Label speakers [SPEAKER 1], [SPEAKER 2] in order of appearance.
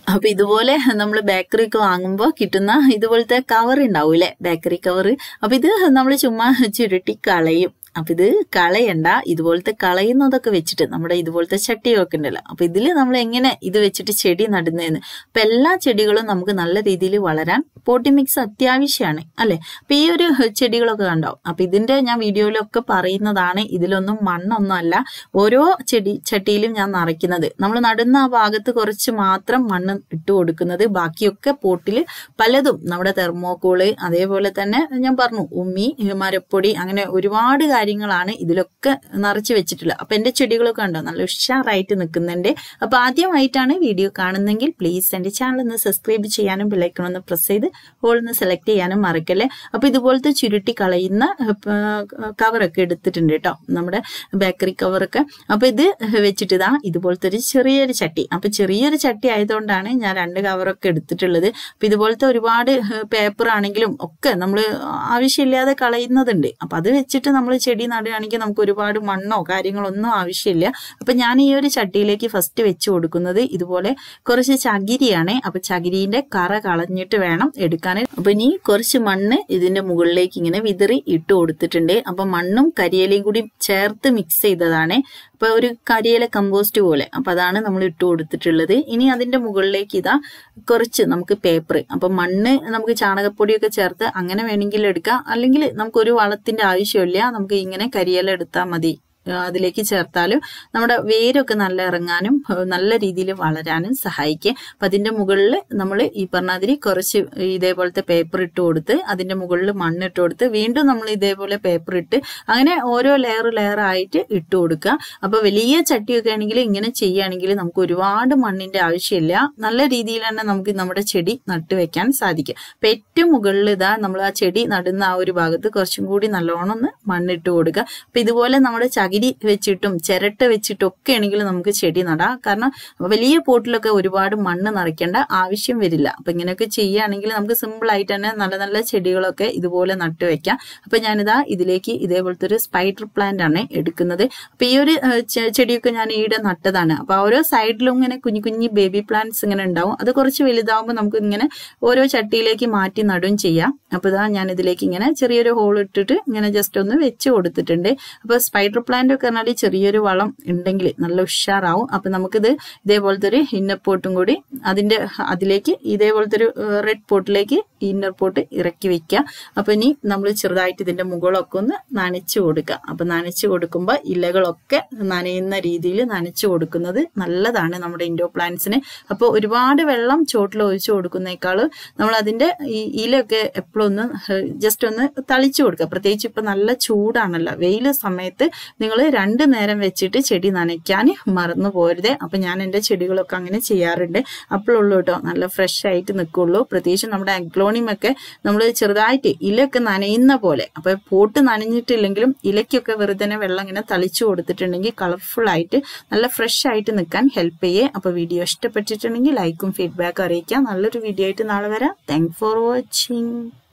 [SPEAKER 1] അപ്പൊ ഇതുപോലെ നമ്മൾ ബേക്കറി ഒക്കെ വാങ്ങുമ്പോൾ കിട്ടുന്ന ഇതുപോലത്തെ കവർ ഉണ്ടാവൂല്ലേ, ബേക്കറി കവർ. അപ്പൊ ഇത് നമ്മൾ ചുമ്മാ ചുരുട്ടി കളയും. അപ്പൊ ഇത് കളയണ്ട, ഇതുപോലത്തെ കളയുന്നതൊക്കെ വെച്ചിട്ട് നമ്മുടെ ഇതുപോലത്തെ ചട്ടിയൊക്കെ ഉണ്ടല്ലോ, അപ്പൊ ഇതില് നമ്മൾ എങ്ങനെ ഇത് വെച്ചിട്ട് ചെടി നടുന്നതെന്ന്. അപ്പൊ എല്ലാ ചെടികളും നമുക്ക് നല്ല രീതിയിൽ വളരാൻ പോട്ടി മിക്സ് അത്യാവശ്യമാണ് അല്ലെ. അപ്പൊ ഈ ഒരു ചെടികളൊക്കെ കണ്ടാവും. അപ്പൊ ഇതിന്റെ ഞാൻ വീഡിയോയിലൊക്കെ പറയുന്നതാണ്, ഇതിലൊന്നും മണ്ണൊന്നും അല്ല. ഓരോ ചട്ടിയിലും ഞാൻ നിറയ്ക്കുന്നത്, നമ്മൾ നടുന്ന ആ ഭാഗത്ത് കുറച്ച് മാത്രം മണ്ണ് ഇട്ട് കൊടുക്കുന്നത്, ബാക്കിയൊക്കെ പോട്ടിൽ പലതും നമ്മുടെ തെർമോക്കോള്, അതേപോലെ തന്നെ ഞാൻ പറഞ്ഞു ഉമ്മി, മരപ്പൊടി, അങ്ങനെ ഒരുപാട് കാര്യങ്ങളാണ് ഇതിലൊക്കെ നിറച്ച് വെച്ചിട്ടുള്ളത്. അപ്പൊ എന്റെ ചെടികളൊക്കെ ഉണ്ടോ നല്ല ഉഷാറായിട്ട് നിൽക്കുന്നുണ്ട്. അപ്പൊ ആദ്യമായിട്ടാണ് വീഡിയോ കാണുന്നെങ്കിൽ പ്ലീസ് എന്റെ ചാനൽ ഒന്ന് സബ്സ്ക്രൈബ് ചെയ്യാനും ബെല്ലൈക്കൺ ഒന്ന് പ്രസ് ചെയ്ത് ഓൾ ഒന്ന് സെലക്ട് ചെയ്യാനും മറക്കല്ലേ. അപ്പൊ ഇതുപോലത്തെ ചുരുട്ടി കളയുന്ന കവറൊക്കെ എടുത്തിട്ടുണ്ട് കേട്ടോ, നമ്മുടെ ബേക്കറി കവറൊക്കെ. അപ്പൊ ഇത് വെച്ചിട്ട് ഇതാ ഇതുപോലത്തെ ഒരു ചെറിയൊരു ചട്ടി. അപ്പൊ ചെറിയൊരു ചട്ടി ആയതുകൊണ്ടാണ് ഞാൻ 2 കവറൊക്കെ എടുത്തിട്ടുള്ളത്. അപ്പൊ ഇതുപോലത്തെ ഒരുപാട് പേപ്പർ ആണെങ്കിലും ഒക്കെ നമ്മൾ ആവശ്യമില്ലാതെ കളയുന്നതുണ്ട്. അപ്പൊ അത് വെച്ചിട്ട് നമ്മൾ ചെടി നടുകയാണെങ്കിൽ നമുക്ക് ഒരുപാട് മണ്ണോ കാര്യങ്ങളോ ഒന്നും ആവശ്യമില്ല. അപ്പൊ ഞാൻ ഈ ഒരു ചട്ടിയിലേക്ക് ഫസ്റ്റ് വെച്ച് കൊടുക്കുന്നത് ഇതുപോലെ കുറച്ച് ചകിരിയാണ്. അപ്പൊ ചകിരിന്റെ കറ കളഞ്ഞിട്ട് വേണം എടുക്കാൻ. അപ്പൊ ഇനി കുറച്ച് മണ്ണ് ഇതിന്റെ മുകളിലേക്ക് ഇങ്ങനെ വിതറി ഇട്ട് കൊടുത്തിട്ടുണ്ട്. അപ്പൊ മണ്ണും കരിയിലയും കൂടി ചേർത്ത് മിക്സ് ചെയ്തതാണ്. അപ്പൊ ഒരു കരിയില കമ്പോസ്റ്റ് പോലെ. അപ്പൊ അതാണ് നമ്മൾ ഇട്ട് കൊടുത്തിട്ടുള്ളത്. ഇനി അതിന്റെ മുകളിലേക്ക് ഇതാ കുറച്ച് നമുക്ക് പേപ്പർ. അപ്പൊ മണ്ണ് നമുക്ക് ചാണകപ്പൊടിയൊക്കെ ചേർത്ത് അങ്ങനെ വേണമെങ്കിൽ എടുക്കാം, അല്ലെങ്കിൽ നമുക്കൊരു വളത്തിന്റെ ആവശ്യമില്ല, നമുക്ക് ഇങ്ങനെ കരിയില എടുത്താൽ മതി. അതിലേക്ക് ചേർത്താലും നമ്മുടെ വേരൊക്കെ നല്ല ഇറങ്ങാനും നല്ല രീതിയിൽ വളരാനും സഹായിക്കും. അപ്പൊ അതിന്റെ മുകളിൽ നമ്മൾ ഈ പറഞ്ഞാതിരി കുറച്ച് ഇതേപോലത്തെ പേപ്പർ ഇട്ട് കൊടുത്ത് അതിന്റെ മുകളിൽ മണ്ണിട്ട് കൊടുത്ത് വീണ്ടും നമ്മൾ ഇതേപോലെ പേപ്പർ ഇട്ട് അങ്ങനെ ഓരോ ലെയർ ആയിട്ട് ഇട്ട് കൊടുക്കുക. അപ്പൊ വലിയ ചട്ടിയൊക്കെ ആണെങ്കിൽ ഇങ്ങനെ ചെയ്യുകയാണെങ്കിൽ നമുക്ക് ഒരുപാട് മണ്ണിന്റെ ആവശ്യമില്ല, നല്ല രീതിയിൽ തന്നെ നമുക്ക് നമ്മുടെ ചെടി നട്ടുവെക്കാൻ സാധിക്കും. അപ്പൊ ഏറ്റവും മുകളിൽ ഇതാ നമ്മൾ ആ ചെടി നടുന്ന ആ ഒരു ഭാഗത്ത് കുറച്ചും കൂടി നല്ലോണം ഒന്ന് മണ്ണിട്ട് കൊടുക്കുക. അപ്പൊ ഇതുപോലെ നമ്മുടെ ചകിരി വെച്ചിട്ടും ചിരട്ട വെച്ചിട്ടും ഒക്കെ ആണെങ്കിൽ നമുക്ക് ചെടി നടാം. കാരണം വലിയ പോട്ടിലൊക്കെ ഒരുപാട് മണ്ണ് നിറയ്ക്കേണ്ട ആവശ്യം വരില്ല. അപ്പൊ ഇങ്ങനെയൊക്കെ ചെയ്യുകയാണെങ്കിൽ നമുക്ക് സിമ്പിൾ ആയിട്ട് തന്നെ നല്ല നല്ല ചെടികളൊക്കെ ഇതുപോലെ നട്ടുവെക്കാം. അപ്പൊ ഞാനിതാ ഇതിലേക്ക് ഇതേപോലത്തെ ഒരു സ്പൈഡർ പ്ലാന്റ് ആണ് എടുക്കുന്നത്. അപ്പൊ ഈ ഒരു ചെടിയൊക്കെ ഞാൻ ഈടെ നട്ടതാണ്. അപ്പൊ ഓരോ സൈഡിലും ഇങ്ങനെ കുഞ്ഞു കുഞ്ഞു ബേബി പ്ലാന്റ്സ് ഇങ്ങനെ ഉണ്ടാവും. അത് കുറച്ച് വലുതാവുമ്പോൾ നമുക്ക് ഇങ്ങനെ ഓരോ ചട്ടിയിലേക്ക് മാറ്റി നടും ചെയ്യാം. അപ്പൊ ഇതാ ഞാൻ ഇതിലേക്ക് ഇങ്ങനെ ചെറിയൊരു ഹോൾ ഇട്ടിട്ട് ഇങ്ങനെ ജസ്റ്റ് ഒന്ന് വെച്ച് കൊടുത്തിട്ടുണ്ട്. അപ്പൊ സ്പൈഡർ പ്ലാന്റ് ഒക്കെ പറഞ്ഞാൽ ചെറിയൊരു വളം ഉണ്ടെങ്കിൽ നല്ല ഉഷാറാവും. അപ്പൊ നമുക്കിത് ഇതേപോലത്തെ ഒരു ഇന്നർ പോട്ടും കൂടി അതിലേക്ക് ഇതേപോലത്തെ ഒരു റെഡ് പോട്ടിലേക്ക് ഇന്നർ പോട്ട് ഇറക്കി വെക്കുക. അപ്പൊ ഇനി നമ്മൾ ചെറുതായിട്ട് ഇതിന്റെ മുകളൊക്കെ ഒന്ന് നനച്ചു കൊടുക്കുക. അപ്പൊ നനച്ചു കൊടുക്കുമ്പോൾ ഇലകളൊക്കെ നനയുന്ന രീതിയിൽ നനച്ചു കൊടുക്കുന്നത് നല്ലതാണ് നമ്മുടെ ഇൻഡോർ പ്ലാന്റ്സിന്. അപ്പൊ ഒരുപാട് വെള്ളം ചോട്ടിൽ ഒഴിച്ചു കൊടുക്കുന്നേക്കാൾ നമ്മൾ അതിന്റെ ഈ ഇലയൊക്കെ എപ്പോഴും ഒന്ന് ജസ്റ്റ് ഒന്ന് തളിച്ചു കൊടുക്കുക. പ്രത്യേകിച്ച് ഇപ്പൊ നല്ല ചൂടാണല്ലോ, വെയിൽ സമയത്ത് നിങ്ങൾ 2 നേരം വെച്ചിട്ട് ചെടി നനയ്ക്കാൻ മറന്നു പോരുതേ. അപ്പൊ ഞാൻ എന്റെ ചെടികളൊക്കെ അങ്ങനെ ചെയ്യാറുണ്ട്. അപ്പോഴുള്ളൂ കേട്ടോ നല്ല ഫ്രഷ് ആയിട്ട് നിൽക്കുള്ളൂ. പ്രത്യേകിച്ച് നമ്മുടെ അഗ്ലോണിമൊക്കെ നമ്മൾ ചെറുതായിട്ട് ഇലയൊക്കെ നനയുന്ന പോലെ, അപ്പൊ പോട്ട് നനഞ്ഞിട്ടില്ലെങ്കിലും ഇലയ്ക്കൊക്കെ വെറുതെ വെള്ളം ഇങ്ങനെ തളിച്ചു കൊടുത്തിട്ടുണ്ടെങ്കിൽ കളർഫുൾ ആയിട്ട് നല്ല ഫ്രഷ് ആയിട്ട് നിൽക്കാൻ ഹെൽപ്പ് ചെയ്യേ. അപ്പൊ വീഡിയോ ഇഷ്ടപ്പെട്ടിട്ടുണ്ടെങ്കിൽ ലൈക്കും ഫീഡ്ബാക്കും അറിയിക്കാം. നല്ലൊരു വീഡിയോ ആയിട്ട് നാളെ വരാം. Thank for watching.